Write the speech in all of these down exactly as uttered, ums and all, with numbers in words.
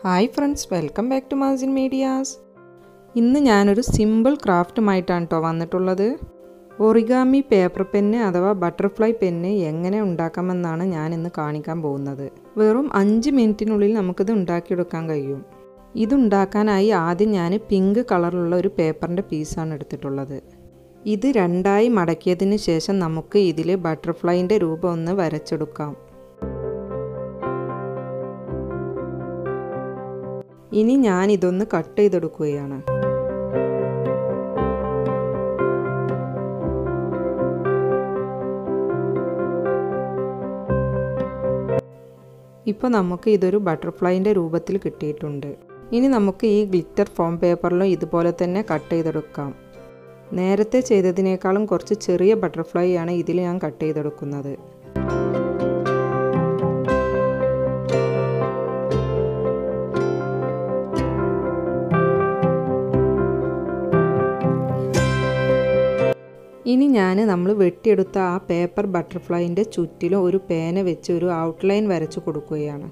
Hi friends, welcome back to Mazin Medias. ഇന്ന് ഞാനൊരു simple ക്രാഫ്റ്റുമായിട്ടാണ് ട്ടോ വന്നിട്ടുള്ളത്. ഒറിഗാമി പേപ്പർ പെന്ന് അഥവാ ബട്ടർഫ്ലൈ പെന്ന് എങ്ങനെ ഉണ്ടാക്കാമെന്നാണ് ഞാൻ ഇന്ന് കാണിക്കാൻ പോകുന്നത്. വെറും അഞ്ച് മിനിറ്റിനുള്ളിൽ നമുക്കിത് ഉണ്ടാക്കിയെടുക്കാൻ കഴിയും. ഇത് ഉണ്ടാക്കാനായി ആദ്യം ഞാൻ പിങ്ക് കളറിലുള്ള ഒരു പേപ്പറിൻ്റെ പീസാണ് എടുത്തിട്ടുള്ളത്. ഇത് രണ്ടായി മടക്കിയതിന് ശേഷം നമുക്ക് ഇതിൽ ബട്ടർഫ്ലൈൻ്റെ രൂപം ഒന്ന് വരച്ചെടുക്കാം. ഇനി ഞാൻ ഇതൊന്ന് കട്ട് ചെയ്തെടുക്കുകയാണ്. ഇപ്പോൾ നമുക്ക് ഇതൊരു ബട്ടർഫ്ലൈൻ്റെ രൂപത്തിൽ കിട്ടിയിട്ടുണ്ട്. ഇനി നമുക്ക് ഈ ഗ്ലിറ്റർ ഫോം പേപ്പറിലും ഇതുപോലെ തന്നെ കട്ട് ചെയ്തെടുക്കാം. നേരത്തെ ചെയ്തതിനേക്കാളും കുറച്ച് ചെറിയ ബട്ടർഫ്ലൈ ആണ് ഇതിൽ ഞാൻ കട്ട് ചെയ്തെടുക്കുന്നത്. ഇനി ഞാൻ നമ്മൾ വെട്ടിയെടുത്ത ആ പേപ്പർ ബട്ടർഫ്ലൈൻ്റെ ചുറ്റിലും ഒരു പേന വെച്ച് ഒരു ഔട്ട്ലൈൻ വരച്ചു കൊടുക്കുകയാണ്.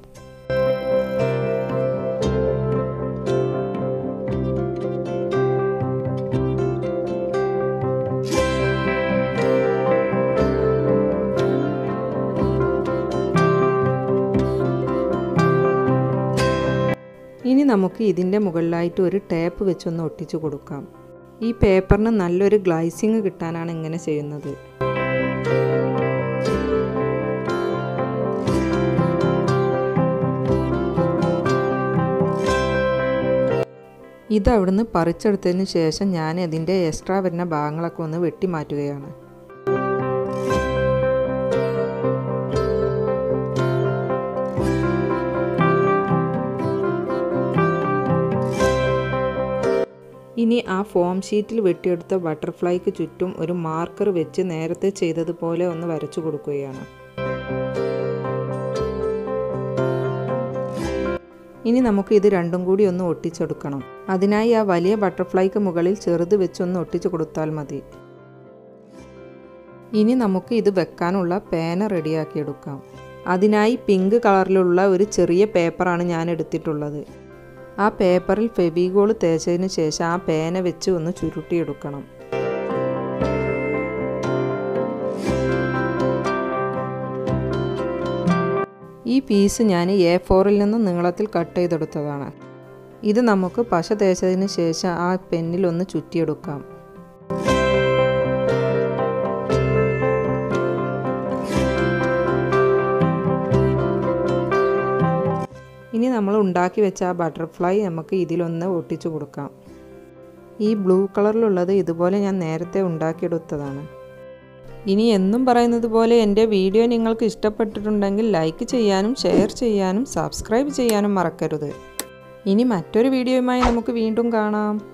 ഇനി നമുക്ക് ഇതിൻ്റെ മുകളിലായിട്ട് ഒരു ടേപ്പ് വെച്ചൊന്ന് ഒട്ടിച്ചു കൊടുക്കാം. ഈ പേപ്പറിന് നല്ലൊരു ഗ്ലൈസിങ് കിട്ടാനാണ് ഇങ്ങനെ ചെയ്യുന്നത്. ഇത് അവിടുന്ന് പറിച്ചെടുത്തതിന് ശേഷം ഞാൻ അതിൻ്റെ എക്സ്ട്രാ വരുന്ന ഭാഗങ്ങളൊക്കെ ഒന്ന് വെട്ടി മാറ്റുകയാണ്. ഇനി ആ ഫോം ഷീറ്റിൽ വെട്ടിയെടുത്ത ബട്ടർഫ്ലൈക്ക് ചുറ്റും ഒരു മാർക്കർ വെച്ച് നേരത്തെ ചെയ്തതുപോലെ ഒന്ന് വരച്ചു കൊടുക്കുകയാണ്. ഇനി നമുക്ക് ഇത് രണ്ടും കൂടി ഒന്ന് ഒട്ടിച്ചെടുക്കണം. അതിനായി ആ വലിയ ബട്ടർഫ്ലൈക്ക് മുകളിൽ ചെറുത് വെച്ചൊന്ന് ഒട്ടിച്ചു കൊടുത്താൽ മതി. ഇനി നമുക്ക് ഇത് വെക്കാനുള്ള പേന റെഡിയാക്കിയെടുക്കാം. അതിനായി പിങ്ക് കളറിലുള്ള ഒരു ചെറിയ പേപ്പറാണ് ഞാൻ എടുത്തിട്ടുള്ളത്. ആ പേപ്പറിൽ ഫെവിഗോൾ തേച്ചതിന് ശേഷം ആ പേന വെച്ച് ഒന്ന് ചുരുട്ടിയെടുക്കണം. ഈ പീസ് ഞാൻ എ ഫോറിൽ നിന്ന് നീളത്തിൽ കട്ട് ചെയ്തെടുത്തതാണ്. ഇത് നമുക്ക് പശ തേച്ചതിന് ശേഷം ആ പെന്നിൽ ഒന്ന് ചുറ്റിയെടുക്കാം. ഇനി നമ്മൾ ഉണ്ടാക്കി വെച്ച ആ ബട്ടർഫ്ലൈ നമുക്ക് ഇതിലൊന്ന് ഒട്ടിച്ചു കൊടുക്കാം. ഈ ബ്ലൂ കളറിലുള്ളത് ഇതുപോലെ ഞാൻ നേരത്തെ ഉണ്ടാക്കിയെടുത്തതാണ്. ഇനി എന്നും പറയുന്നത് പോലെ എൻ്റെ വീഡിയോ നിങ്ങൾക്ക് ഇഷ്ടപ്പെട്ടിട്ടുണ്ടെങ്കിൽ ലൈക്ക് ചെയ്യാനും ഷെയർ ചെയ്യാനും സബ്സ്ക്രൈബ് ചെയ്യാനും മറക്കരുത്. ഇനി മറ്റൊരു വീഡിയോയുമായി നമുക്ക് വീണ്ടും കാണാം.